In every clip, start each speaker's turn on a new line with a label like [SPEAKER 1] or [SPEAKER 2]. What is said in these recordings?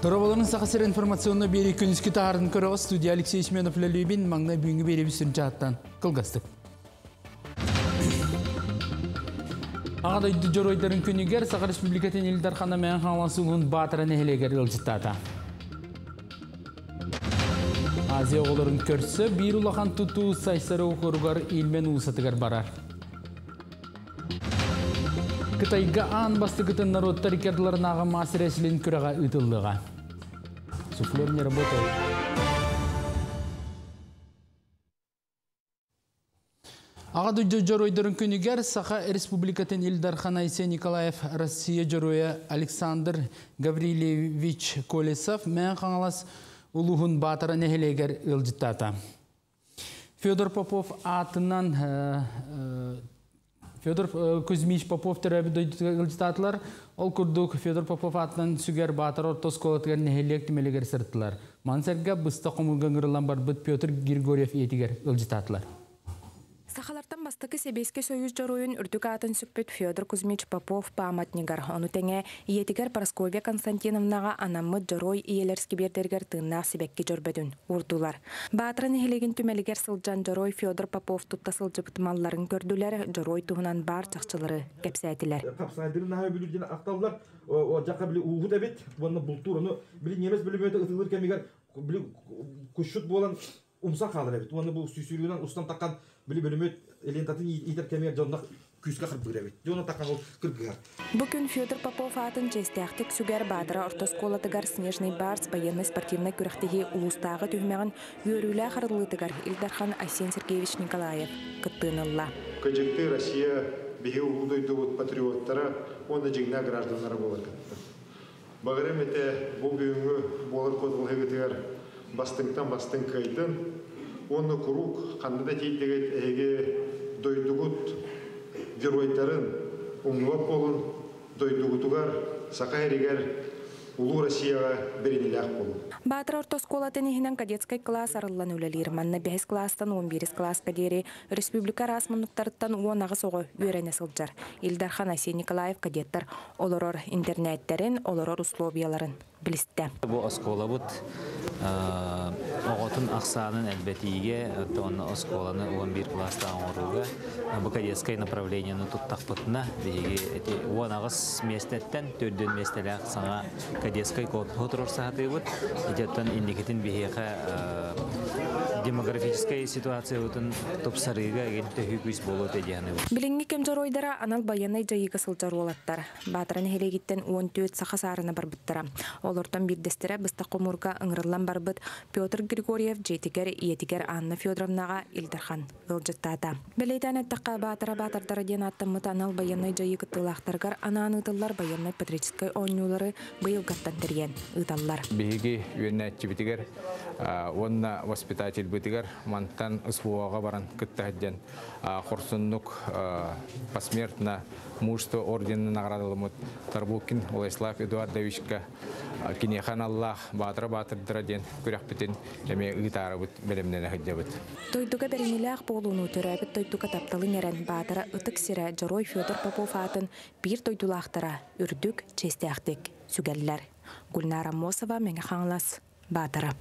[SPEAKER 1] Дорабалының сақасыр информационны бері күнізгі тағардың көріға студия Алексей Семенов ләлебін маңна бүйінгі бері бүсін жаттан қылғастық. Ағада үдді жоройдарын күнігер Сақа Республикатын елдархана мән қаңласылығын батырын әхелегер ұлжыттата. Азия оғыларын көрсі бір ұлақан тұту сайсары оқырғар елмен ұлысатығар барар. Қытайға аң басты күтін народтар икерділерін аға масыр әсілін күраға ұтылдыға. Суфлер не работает. Ағады жоройдарын күнігер Сақа Республикатын Илдархан Айсе Николаев Россия жороя Александр Гаврилевич Колесов мән қаңалас ұлығын батыры нәхелегер ұлжыттата. Федор Попов атынан Федор Кузьмич Попов терабиды ылжытатылар. Ол күрдік Федор Попов атынан сүгер батыр ортос колатығар нәхелек тимелегер сырттылар. Мансерге бұста қомылған ғырылан бар бұд Петр Григорьев етігер ылжытатылар.
[SPEAKER 2] Сахалартан бастықы Себеске союз жоройын үрдік атын сүппет Федор Кузьмич Попов паматнигар. Оны тәңе иетігер Парасковия Константиновнаға анамы жорой иелерскі бердергер тыңнақ себекке жорбөдін урдулар. Батырын хелеген түмелігер сылжан жорой Федор Попов тұтта сылжы бұтымалларын көрділер, жорой туғынан бар чақчылары кәпсәділер.
[SPEAKER 3] Қапсайдырын ағы бүлірден ақталылар, жаққа білі уғыт әбет, бұны бұлтур, оны білі немес білі мөті ұтылыр кәмегер білі күшіт болан умса қалыр әбет. Оны бұл сүйсүйілігінен ұстан таққан білі бөлімет элентатын етер кәмегер жонлақ күске қырып әбет. Жоны таққан ол кіргігер.
[SPEAKER 2] Бүгін Федор Попов атын жестяқтық сүгер бадыра ортосколатығар Снежный Барс военный спортивный күріқтегі ұлыстағы түймеғін өрілі қарылытығар Илдархан Айсен Сергеевич Николаев күттіңілла.
[SPEAKER 4] Көжекті Россия беге ұлдойды от патриоттара, оны жеңна гражданлары болар кітті. Бағырым әте бұл бүйінгі болар қозғылығытығар бастың кайдын, оны құруқ қандыда тейдігет әйге дойдығыт геройдарын ұңғып болын, дойдығытығар Сақа әрегер Улу Россияға беренелі ақ болын.
[SPEAKER 2] Батыр ортосколатын ехінен кадетскай класс арылан өлелер. Манна 5 класстан 11 класс кадері республика расманлықтарыттан 10 ағы соғы өрәне сылджар. Илдархан Айсен Николаев кадеттар олорор интернеттерін, олорор условияларын білісті.
[SPEAKER 5] Бұл оскола бұд оғытын ақсанын әлбәтіге, оны осколаны 11 класста аңғыруға. Бұл кадетскай направлениені тұттақ бұтына. 10 ағыз местеттен, төрден местелі ақсаңа кадетскай қотыр орсағаты бұд. Идеттен индикетін бейеқа демографическая ситуация өтін топсарыға әгенті хүкіз болу тәдияны бұд.
[SPEAKER 2] Білінгі кем жоройдара анал баянай жайығы сылжар олаттар. Батырын хелегеттен 14 сақасарына бар бұттара. Олортан бірдестері бұста қомырға ыңырылан бар бұд Петр Григорьев жетігер иетігер Анна Федоровнаға Илдархан ғылжыттата. Білейтен әттіққа батырдары ден аттымыт анал баянай жайығы тылақтарғар анаан ұтылар баянай патрическай ойнулары бұйыл ғаттан тірген ұталар.
[SPEAKER 6] Беги үйенне активитигер, онна воспитатель бытигер, мантан СВО-ға баран кыттахадден Хорсуннук посмертно мужество орденін наградылымыт Тарбукин Владислав Эдуардовичка кинехан Аллах батыр ден күрәк бітін әме ұйтары бұт бәлемнен әхідде бұт.
[SPEAKER 2] Тойдуға бәрінелі болуыну түрәбіт тойдуға тапталын әрін батыры ұтық сірі Жорой Федор Попов атын бір тойдулақтыра үрдік честяқтық сүгәлілер. Гульнара Мосова, Меңе Хаңлас, Батыра.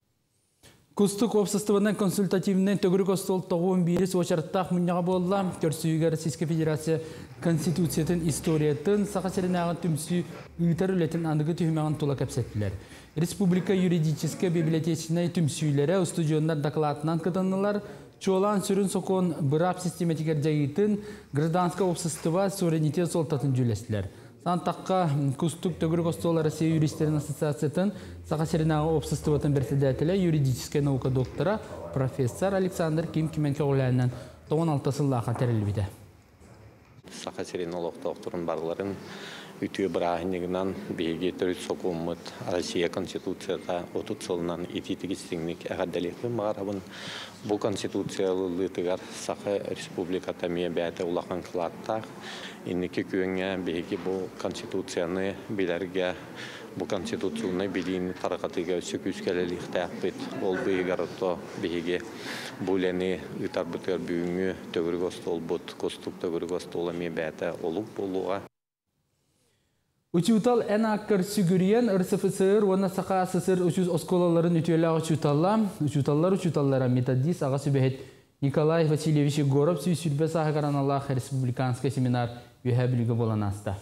[SPEAKER 1] Кустук обществоның консультативный төгірі костол тоғуын бейрес очарттақ мұнyağa болла. Көрсүйігер Российская Федерация Конституциятын историятын сақасырынағы түмсі ұйтар үлетін андығы түймеғын тола кәпсеттілер. Республика юридическая библиотечной түмсүйлері студиондар докладынан кытанылар. Чолан сүрін соқуын бұрап систематикер жайытын гражданское общество суверенитет солтатын жүлестілер. Сантаққа Кустук төгірі костолы Россия юристерин ассоциациятын сақасырынағы обществотын председателя юридическая наука доктора профессор Александр Ким-Кименке олайынан 16 сыллаға тәрілбейді.
[SPEAKER 7] Сақасырын олықтауқтырын барларын үтіе бірағынығынан бейге түріт соқуымыд Россия Конституцияда 30 сылынан ититігістіңнік әғаддәлеқі мағарабын бұл конституциялылығытығар Сақы республиката мие бәті ұлақан қылаттақ. Иннеке күйіңе бейге бұл конституцияны білерге бұл конституцияны білейін тарақатыға өсі күскелелікті әқпет. Ол бейгар ұтты бейге бұләні ұтар бұтыр бүйіңі төгіргі остол бұд, костық төгіргі остолы ме бәті олып болуға.
[SPEAKER 1] Учутал ән аққыр сүгірген РСФСР, оны сақа СССР үшіз осколаларын үтелі учуталлара методист аға сөбәхет Николай Васильевич Егоров сүйсүрбе сағығаран Аллах республиканский семинар үйәбілігі болан аста.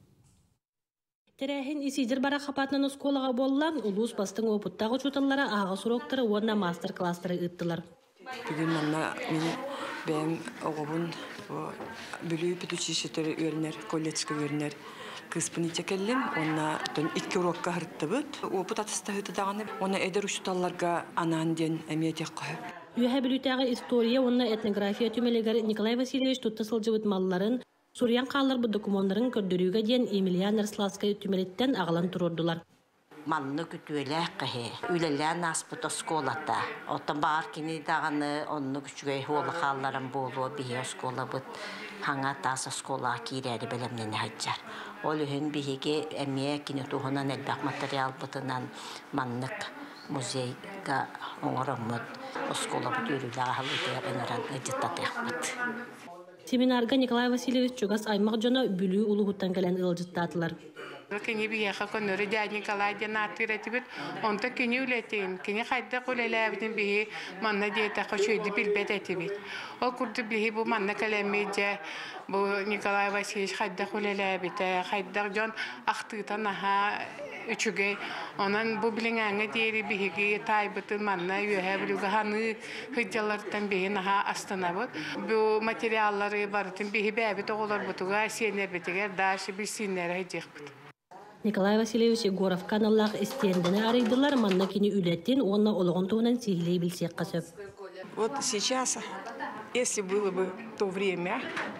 [SPEAKER 8] Терәхин исидер бара қапатынан осколаға боллан, улус бастың опыттағы учуталлара аға сұроқтары онна мастер-кластары ұттылар.
[SPEAKER 9] Бүгін манна мен оғабын бүлі петучишетері өрінер, колледжгі өрінер. Кыспын итекеллим, онна 2 урокка хыртты бұд. Опыт атыста хытыдағаны, онна әдер учуталларға анан ден әмиетек қойып.
[SPEAKER 8] Үйәһә білутағы история, онна этнография түмелегер Николай Васильевич тұтты жылжыбыт малларын, Сурьян қалар бұд документларын көрдіріуге ден Емельян Рславскай түмелеттен ағалан тұрордылар.
[SPEAKER 10] Манны күтүеле кахе, үлелән аспыт осколата. Оттан бар кини дағаны, онны күчүгей хуолы қалларын болуы бихе оскола бұд. Хаңа тас оскола кирәді білімнені хаджар. Ол үйін бихеге әмие кини туғынан әлбәк материал бұтынан маннык музейга оңырымыд. Оскола бұд үріліға халыдер өнірін әдеттатық бұд.
[SPEAKER 8] Семинарға Николай Васильевич Чугас аймақ жона бүлі ұлығыттан кәлін ылжыттатылар.
[SPEAKER 11] Кені бияқа конноры дя Николай ден аттыратыбыт, онта кені үлетейін, кені қайда қолайлабытын бейі манна диетақа шөйді білбет әтібет. Ол күрді білі бұл манна кәлемейді, бұл Николай Васильевич қайда қолайлабыты, қайда жон ақтығытан аға үчүгей. Онан бұл білің әңі дейірі бейге тайбытын манна үйәе білугі ханы хыджалардан бейін аға астана бұд. Бұл материаллары барытын бейі бәбіт оғылар бұтыға сенер бітігер дашы білсінлері хыджек бұд.
[SPEAKER 8] Николай Васильевич Егоров каналлах истендені арайдылар, манна кені үлеттен, онна олығын туғынан сихилей білсек қасып.
[SPEAKER 9] Вот сейчас, если было бы то время,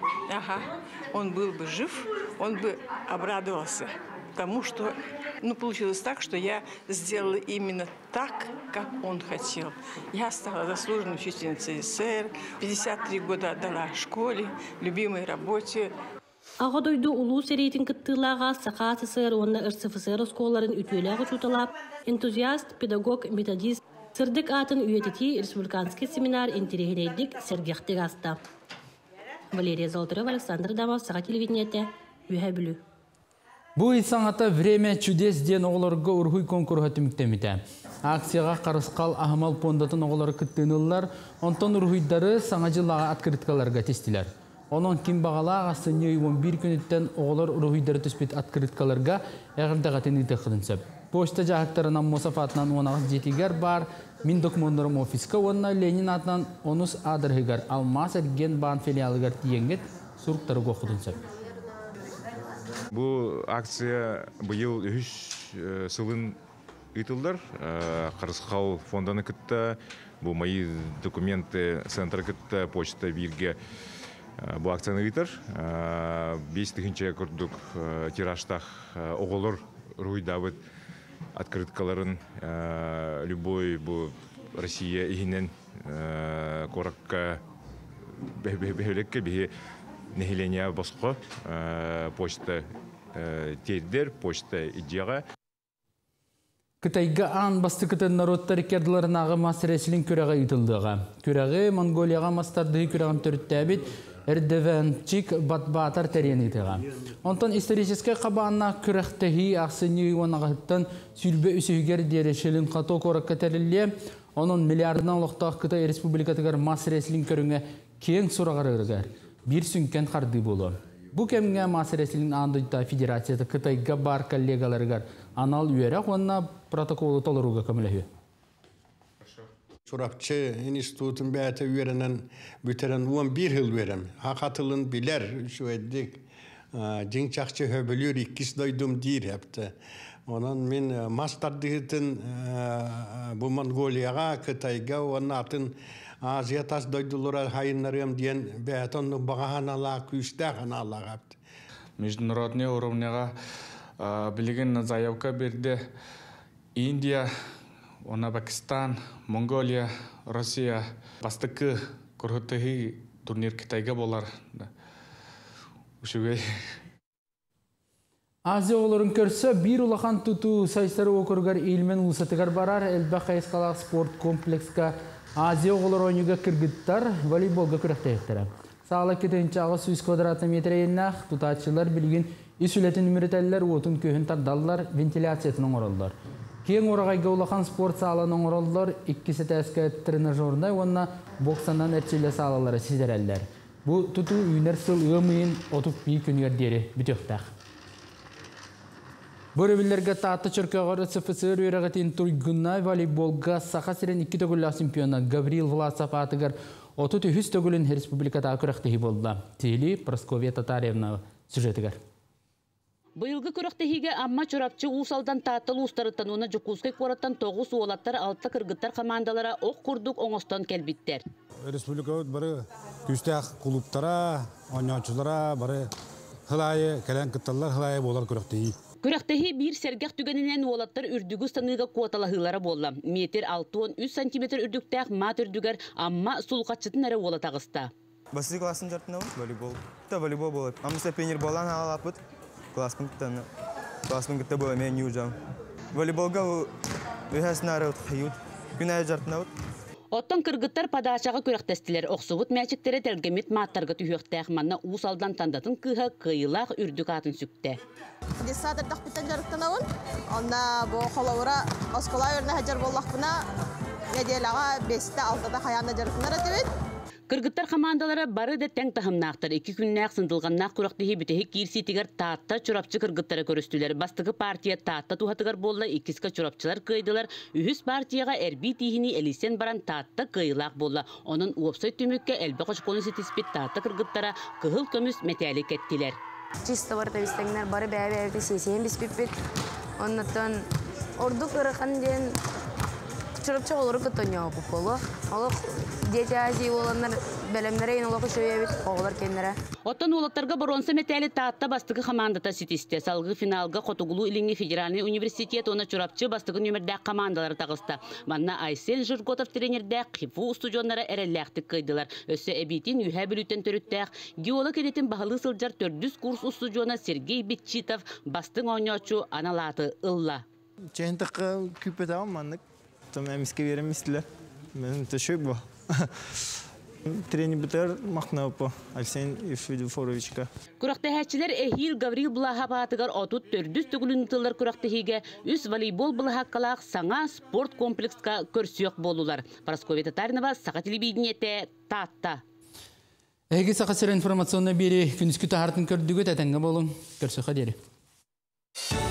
[SPEAKER 9] он был бы жив, он бы обрадовался тому, что получилось так, что я сделала именно так, как он хотел. Я стала заслуженной учительницей СССР, 53 года отдала школе, любимой работе.
[SPEAKER 8] Ағадойду улу серейтін кіттілаға сақа СССР, онна РСФСР осколарын үтеліғі чуталап, энтузиаст, педагог, методист, сырдық атын үйетети республиканский семинар интерегенейдік сергектік аста. Валерия Золотарев, Александр Дамов, Сақа телевидениеті, үйе білу.
[SPEAKER 1] Бұл исаңата «Время чудес» ден оғыларға ұрғый конкурға түміктемеді. Акцияға қарысқал Ахмал пондатын оғылары күттенілілер, онтан ұрғыйдары саңа жылаға аткырыткаларға тестілер. Onun kim bağala ağasını 11 günütten oğlar ұрғыйдары түспет аткырыткаларға әғірдағатын итіқідінсіп. Почта жағықтарынан Мосаф атынан 16 жетігер бар, мен документарым офиска, онына Ленин атынан 10 адырғығар, Алмас әрген баған филиалығар тиенгет сұрықтары қоқыдынсып.
[SPEAKER 12] Бұл акция бұйыл 3 сылын ұйтылдар. Қарысқал фонданы күтті, бұл мои документы центр күтті, почта бірге бұл акцияны ұйтыр. 5-тігінші күрдік тираштақ оғылыр ұрғыйдабыт открыткаларын любой бұл Россия игінен қораққа бәйбәлекке бейі нехиления босқы почта тейдер, почта идеяға.
[SPEAKER 1] Кытайга ан басты кытын народтар керділерінағы масыресілін көріға үйтілдіға. Көріғы Монголияға мастардығы көріғам түріттәбет әрдевенчик батбатар тәрен етіға. Онтан историческе қабанна көріқтігі ақсыны онағыттан сүлбе үсігер дерешілін қато қораққа тәрілі, оның миллиардынан лоқтақ Кытай республикатығар масыресілін көріңе кең сұрағар ұрығар. Bir sünken qardı bolu. Bu kemge masirəsilin andıyda federasiyada Kıtayga bar kollegalarıgar anal üyerek onunla protokolu toluruga kömülüyor.
[SPEAKER 13] Çorapçı institutun bəyətə üyerenen büteren 11 yıl verem. Hakatılın biler şu eddik. Cinkçakçı höbülür ikisi doydum deyir hepti. Onun min mastardığıtın bu Mongoliyaga Kıtayga onun atın Азия тас дойдулар хайыннарым диен бәтон бағанала күстәгәнала гапты.
[SPEAKER 14] Международный уровняга билеген заявка берди. Индия, она Пакистан, Монголия, Россия бастыкы көрһөтөһи турнир Китайга болар. Ушугай
[SPEAKER 1] Азия оларын көрсө бир улахан туту сайыстары окургар илмен улсатыгар барар Элбак Айскалак спорт комплекска Азия оғылар ойнуға кіргіттар волейболға күріқтейіктірі. Сағылы кетенчі ағы 100 квадрат метр еннақ тұтатшылар білген Исүлетін үміретелілер отын көхін тардалылар, вентиляциятының оралылар. Кейін орағайға олақан спорт саланың оралылар, 2 сәтәскі тренажерной, онына боксанан әртшелі салалары сіздерәлілер. Бұл тұту үйнер сыл ұмайын отып бей күнігердері бүтіқтақ. Бөрөбілерге таатты чөркөғары СФСР үйрәғетін тұргынна волейболға сақа сірен 2 төгілі чемпионы Гаврил Власов атығыр 30 төгілін республикада күрәқтігі болды. Тейли Прасковия Татаревна сюжетігер.
[SPEAKER 15] Быйылгы көрөктехиге амма чурапчы усалдан тааттыл устарыттан уна жукускай кораттан 9 уолаттар 6 кыргыттар командалара ок курдук оңостон келбиттер.
[SPEAKER 16] Республика бары күстәк клубтара, ойнаучылара бары хылайы кәлән кытталар хылайы болар көрөктехи.
[SPEAKER 15] Көрөктехи бир сергек түгенинен уолаттар үрдүгү станыга куоталахылары болла. Метр 6-13 см үрдүктәк мат үрдүгер амма сулкатчытын эре уола тагыста.
[SPEAKER 17] Басты классын жартына волейбол. Та волейбол болот. Амса пионер болан алапыт. Класспен кітті бұл мен южам. Волейболға өйәсін арауыт қиют. Күн әй жартынауыт.
[SPEAKER 15] Оттан кыргыттар падашаға көріқтестілер. Оқсығыт мәчіктері тәлгемет маттарға түйіқтәқ манна усалдан тандатын кыға кыйлақ үрдік атын сүкті.
[SPEAKER 18] Десатырдақ біттен жарықтанауын. Онна бұл қолауыра оскола өріне әжар боллақпына неделаға 5-6-да қаянда жарықтанар әтебет.
[SPEAKER 15] Кыргыттар командалары бары да тәң тахымнақтыр. 2 күннәк сындылғаннақ күріқтігі бітігі кирситігер таатта чурапчы кыргыттары көрістілер. Бастығы партия таатта тухатығар болла 2 чурапчылар кыйдылар. Үхіс партияға әрби тихini элисен баран таатта кыйлақ болла. Оның уопсай түмікке әлбі қошқоны сетіспет таатта кыргыттара кығыл көміс мәтәлі кәттілер.
[SPEAKER 19] Чисто бар табистеңнер бары бәйбәйді сесейін біспеппет. Оннаттан ордық ұрыққан ден чурапчы олары күттоnya оқып Дети Азии оланар бәлемнәрәйін олақы шөйәбет оғылар кеннәрә.
[SPEAKER 15] Оттан олаттарға боронса мәтәлі таатта бастығы командата сетісте. Салғы финалға Қотугулу иліңі федеральный университет оны чурапчы бастығы нөмірдәк командалары тағысты. Манна Айсен Жырготов тренердәк қифу студионлары әрәлләқтік қойдылар. Өсі әбейтін үйә бүліттен төріттәк. Геолог edетін бағылы сылжар 400 курс студиона Сергей Бетчитов бастың ойночу аналаты ылла.
[SPEAKER 17] Чәйінтіққа күпетауын маңдық. Там әміске береместілер. Мен төшөй бұл. Тренер бітер мақнау по Алексей Федоровичка.
[SPEAKER 15] Күрәктәһәчеләр Эхил Гаврил Блаха батыгар отут 400 түгүлүн тыллар күрәктәһигә үз волейбол булахаккалак саңа спорт комплекска көрсөк болулар. Прасковия Татаринова, Саха телевидениете, Татта.
[SPEAKER 1] Эги Саха информационна бери күнүскү тахартын көрдүгү тәтәңгә болуң. Көрсөк хадери.